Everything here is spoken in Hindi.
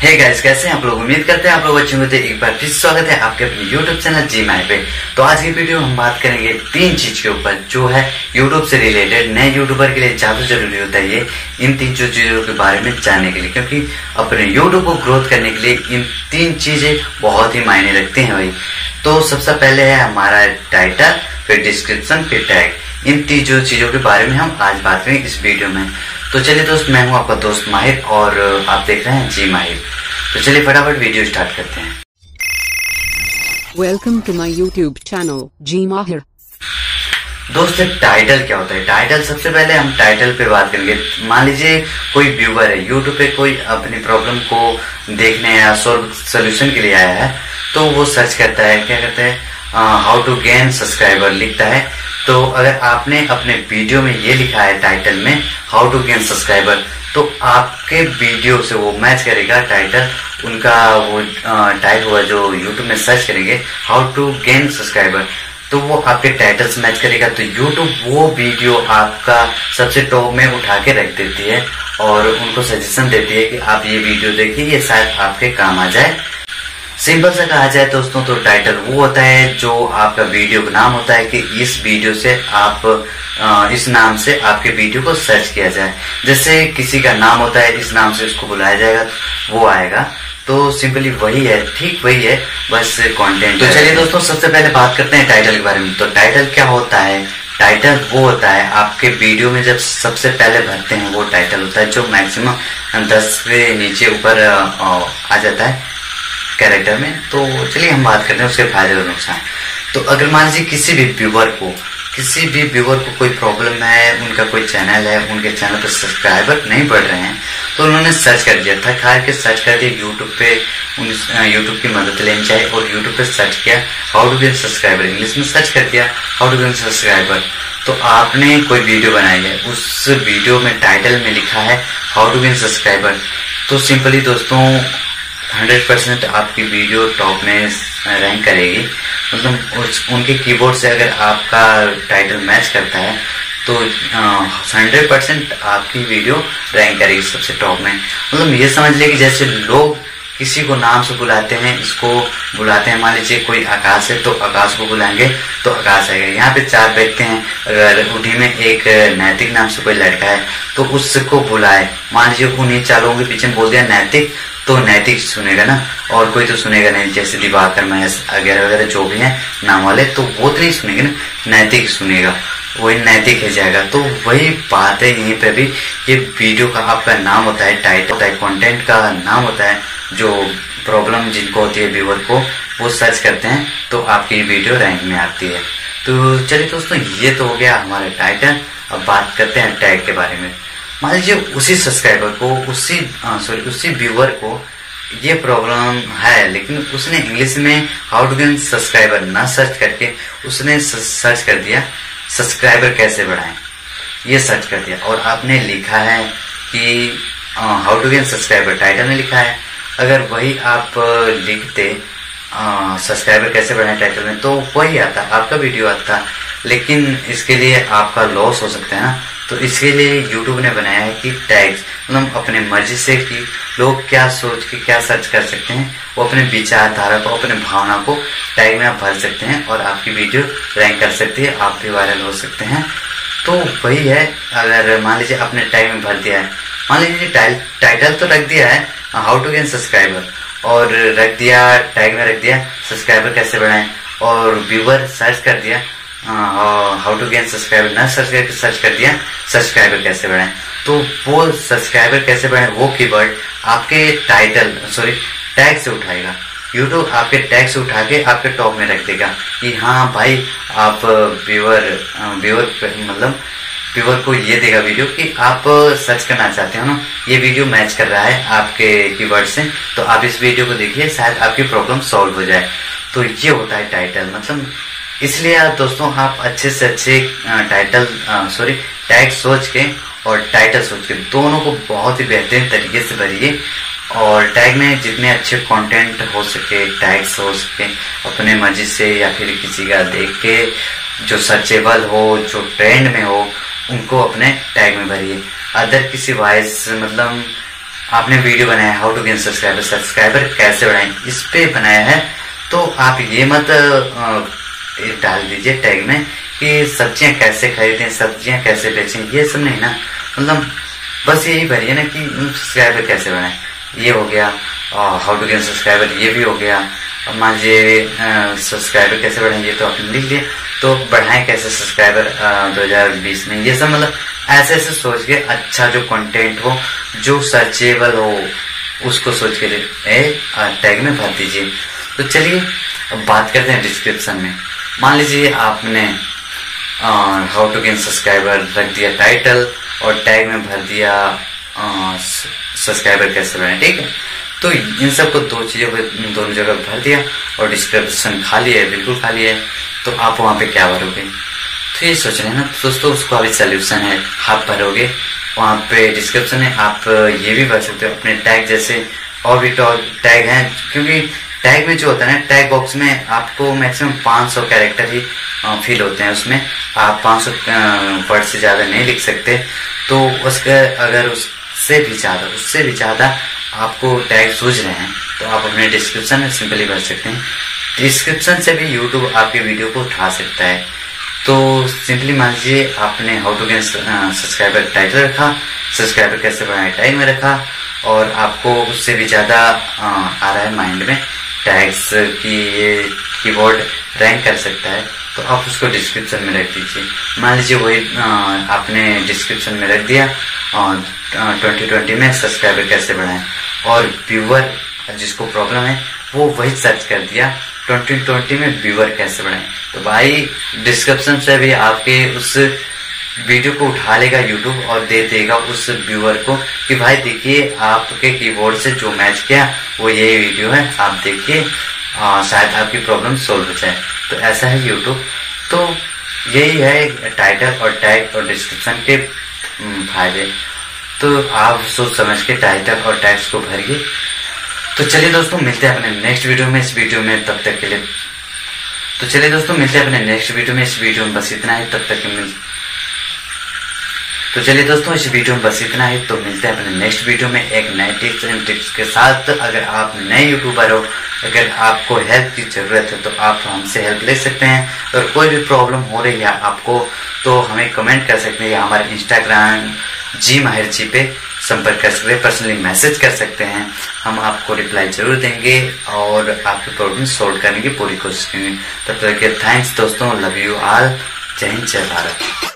हे गाइस, कैसे हैं आप लोग। उम्मीद करते हैं आप लोग अच्छे होंगे। एक बार फिर स्वागत है आपके अपने यूट्यूब चैनल जी माई पे। तो आज की वीडियो हम बात करेंगे 3 चीज के ऊपर जो है यूट्यूब से रिलेटेड नए यूट्यूबर के लिए ज्यादा जरूरी होता है ये इन 3 चीजों के बारे में जानने के लिए, क्योंकि अपने यूट्यूब को ग्रोथ करने के लिए इन 3 चीजें बहुत ही मायने रखती हैं भाई। तो सबसे पहले है हमारा टाइटल, फिर डिस्क्रिप्शन, फिर टैग। इन 3 चीजों के बारे में हम आज बात करेंगे इस वीडियो में। तो चलिए दोस्त, मैं हूं आपका दोस्त माहिर और आप देख रहे हैं जी माहिर। तो चलिए फटाफट वीडियो स्टार्ट करते हैं। Welcome to my YouTube channel G Mahir. दोस्त, टाइटल क्या होता है? टाइटल, सबसे पहले हम टाइटल पे बात करेंगे। मान लीजिए कोई व्यूवर है यूट्यूब पे, कोई अपनी प्रॉब्लम को देखने या सोल्यूशन के लिए आया है, तो वो सर्च करता है, क्या करता है, हाउ टू गेन सब्सक्राइबर लिखता है। तो अगर आपने अपने वीडियो में ये लिखा है टाइटल में हाउ टू गेन सब्सक्राइबर, तो आपके वीडियो से वो मैच करेगा टाइटल, उनका वो टाइप हुआ जो यूट्यूब में सर्च करेंगे हाउ टू गेन सब्सक्राइबर, तो वो आपके टाइटल से मैच करेगा। तो यूट्यूब वो वीडियो आपका सबसे टॉप में उठा के रख देती है और उनको सजेशन देती है कि आप ये वीडियो देखिए, ये शायद आपके काम आ जाए। सिंपल सा कहा जाए दोस्तों, तो टाइटल वो होता है जो आपका वीडियो का नाम होता है कि इस वीडियो से आप इस नाम से आपके वीडियो को सर्च किया जाए। जैसे किसी का नाम होता है, इस नाम से उसको बुलाया जाएगा, वो आएगा। तो सिंपली वही है, ठीक वही है, बस कंटेंट। तो चलिए दोस्तों, सबसे पहले बात करते हैं टाइटल के बारे में। तो टाइटल क्या होता है? टाइटल वो होता है आपके वीडियो में जब सबसे पहले भरते हैं, वो टाइटल होता है जो मैक्सिमम 10 से नीचे ऊपर आ जाता है कैरेक्टर में। तो चलिए हम बात करते हैं उसके फायदे और नुकसान। तो अगर मान लीजिए किसी भी व्यूवर को कोई प्रॉब्लम है, उनका कोई चैनल है, उनके चैनल पर सब्सक्राइबर नहीं बढ़ रहे हैं, तो उन्होंने सर्च कर दिया, थक हार के सर्च कर दिया यूट्यूब पे, यूट्यूब की मदद लेनी चाहिए और यूट्यूब पे सर्च किया how to gain subscriber, English में सर्च कर दिया हाउ टू गेन सब्सक्राइबर। तो आपने कोई वीडियो बनाई है, उस वीडियो में टाइटल में लिखा है हाउ टू गेन सब्सक्राइबर, तो सिंपली दोस्तों 100% आपकी वीडियो टॉप में रैंक करेगी। मतलब उनके कीबोर्ड से अगर आपका टाइटल मैच करता है तो 100% आपकी वीडियो रैंक करेगी सबसे टॉप में। मतलब ये समझ ले कि जैसे लोग किसी को नाम से बुलाते हैं, इसको बुलाते हैं, मान लीजिए कोई आकाश है तो आकाश को बुलाएंगे तो आकाश आएगा। यहाँ पे 4 व्यक्ति हैं, अगर उन्हीं में एक नैतिक नाम से कोई लड़का है तो उसको बुलाए, मान लीजिए उन्हीं 4 के पीछे बोल दिया नैतिक, तो नैतिक सुनेगा ना, और कोई तो सुनेगा नहीं, जैसे दिवाकर, महेश वगैरह वगैरह जो भी हैं नाम वाले, तो वो तो नहीं सुनेंगे ना, नैतिक सुनेगा, वही नैतिक है जाएगा। तो वही बात है यहीं पे भी, ये वीडियो का आपका नाम होता है, टाइटल होता है, कंटेंट का नाम होता है। जो प्रॉब्लम जिनको होती है व्यूअर को, वो सर्च करते हैं तो आपकी वीडियो रैंक में आती है। तो चलिए दोस्तों, ये तो हो गया हमारा टाइटल। अब बात करते हैं टैग के बारे में। मान लीजिए उसी सब्सक्राइबर को, उसी व्यूअर को ये प्रॉब्लम है, लेकिन उसने इंग्लिश में हाउ टू गेन सब्सक्राइबर ना सर्च करके उसने सर्च कर दिया सब्सक्राइबर कैसे बढ़ाएं, ये सर्च कर दिया, और आपने लिखा है कि how to gain subscriber title में लिखा है। अगर वही आप लिखते सब्सक्राइबर कैसे बढ़ाएं टाइटल में, तो वही आता, आपका वीडियो आता, लेकिन इसके लिए आपका लॉस हो सकता है ना। तो इसके लिए यूट्यूब ने बनाया है कि टैग्स, मतलब अपने मर्जी से कि लोग क्या सोच के क्या सर्च कर सकते हैं, वो अपने विचारधारा को, अपने भावना को टैग में आप भर सकते हैं और आपकी वीडियो रैंक कर सकती है, आप भी वायरल हो सकते हैं। तो वही है, अगर मान लीजिए आपने टैग में भर दिया है, मान लीजिए टाइटल तो रख दिया है हाउ टू गेन सब्सक्राइबर, और रख दिया टैग में रख दिया सब्सक्राइबर कैसे बढ़ाएं, और व्यूअर सर्च कर दिया हाउ टू गेन सब्सक्राइबर ना सर्च करके सर्च कर दिया सब्सक्राइबर कैसे बढ़ाएं, तो वो सब्सक्राइबर कैसे बढ़ाएं वो कीवर्ड आपके टैग से उठाएगा। यूट्यूब आपके टैग से उठा के आपके टॉप में रख देगा कि हाँ भाई, आप व्यूअर को ये देगा वीडियो कि आप सर्च करना चाहते हो ना, ये वीडियो मैच कर रहा है आपके कीवर्ड से, तो आप इस वीडियो को देखिए, शायद आपकी प्रॉब्लम सॉल्व हो जाए। तो ये होता है टाइटल। मतलब इसलिए दोस्तों आप अच्छे से अच्छे टैग सोच के और टाइटल सोच के दोनों को बहुत ही बेहतरीन तरीके से भरिए, और टैग में जितने अच्छे कंटेंट हो सके, टैग्स हो सके अपने मर्जी से या फिर किसी का देख के जो सर्चेबल हो, जो ट्रेंड में हो, उनको अपने टैग में भरिए। अदर किसी वॉइस मतलब आपने वीडियो बनाया how to gain subscriber, subscriber कैसे बढ़ाएं, इस पे बनाया है, तो आप ये मत डाल दीजिए टैग में कि सब्जियां कैसे खरीदें, सब्जियां कैसे बेचें, ये सब नहीं ना। मतलब बस यही भरिए ना कि सब्सक्राइबर कैसे बढ़ाएं, ये हो गया। हाउ टू गेन सब्सक्राइबर ये भी हो गया। अब मान लीजिए सब्सक्राइबर कैसे बढ़ाएं, ये तो आपने लिख दिया। तो बढ़ाएं कैसे सब्सक्राइबर 2020 में, ये सब मतलब ऐसे ऐसे सोच के अच्छा जो कंटेंट हो, जो सर्चेबल हो, उसको सोच के टैग में भर दीजिए। तो चलिए अब बात करते हैं डिस्क्रिप्शन में। मान लीजिए आपने हाउ टू गेन सब्सक्राइबर रख दिया टाइटल और टैग में भर दिया सब्सक्राइबर कैसे बढ़ाएं, ठीक है। तो इन सबको दोनों जगह भर दिया और डिस्क्रिप्शन खाली है, बिल्कुल खाली है, तो आप वहां पे क्या भरोगे। तो ये सोच रहे हैं ना दोस्तों, उसको अभी सोल्यूशन है, आप भरोगे वहां पे डिस्क्रिप्शन में। आप ये भी भर सकते हो अपने टैग जैसे और भी टैग हैं, क्योंकि टैग में जो होता है ना, टैग बॉक्स में आपको मैक्सिमम 500 कैरेक्टर ही फिल होते हैं, उसमें आप 500 वर्ड से ज्यादा नहीं लिख सकते। तो उसका अगर उससे भी ज्यादा आपको टैग सूझ रहे हैं तो आप अपने डिस्क्रिप्शन में सिंपली भर सकते हैं। डिस्क्रिप्शन से भी यूट्यूब आपके वीडियो को उठा सकता है। तो सिंपली मान लीजिए आपने how to gain subscriber title रखा, सब्सक्राइबर कैसे बढ़ाएं टैग में रखा, और आपको उससे भी ज्यादा आ रहा है माइंड में टैग्स की ये कीवर्ड रैंक कर सकता है, तो आप उसको डिस्क्रिप्शन में रख दीजिए। मान लीजिए वही आपने डिस्क्रिप्शन में रख दिया 2020 में सब्सक्राइबर कैसे बढ़ाएं, और व्यूअर जिसको प्रॉब्लम है वो वही सर्च कर दिया 2020 में व्यूअर कैसे बढ़ाएं। तो भाई डिस्क्रिप्शन से भी आपके उस वीडियो को उठा लेगा यूट्यूब और दे देगा उस व्यूअर को कि भाई देखिए आपके कीबोर्ड से जो मैच किया वो यही वीडियो है, आप देखिए शायद आपकी प्रॉब्लम सोल्व हो जाए। तो ऐसा है यूट्यूब। तो यही है टाइटल और टैग और डिस्क्रिप्शन के फायदे। तो आप सोच समझ के टाइटल और टैग्स को भरिए। तो चलिए दोस्तों मिलते हैं अपने नेक्स्ट वीडियो में। इस वीडियो में तब तक के लिए इस वीडियो में बस इतना ही। तो चलिए दोस्तों इस वीडियो में बस इतना ही। तो मिलते हैं अपने नेक्स्ट वीडियो में एक नए टिप्स एंड ट्रिक्स के साथ। अगर आप नए यूट्यूबर हो, अगर आपको हेल्प की जरूरत है तो आप हमसे हेल्प ले सकते हैं। और कोई भी प्रॉब्लम हो रही है आपको तो हमें कमेंट कर सकते हैं या हमारे इंस्टाग्राम जी माहिर जी पे संपर्क कर सकते हैं, पर्सनली मैसेज कर सकते हैं। हम आपको रिप्लाई जरूर देंगे और आपकी प्रॉब्लम सोल्व करने की पूरी कोशिश करेंगे। तब तक के थैंक्स दोस्तों, लव यू ऑल, जय हिंद जय भारत।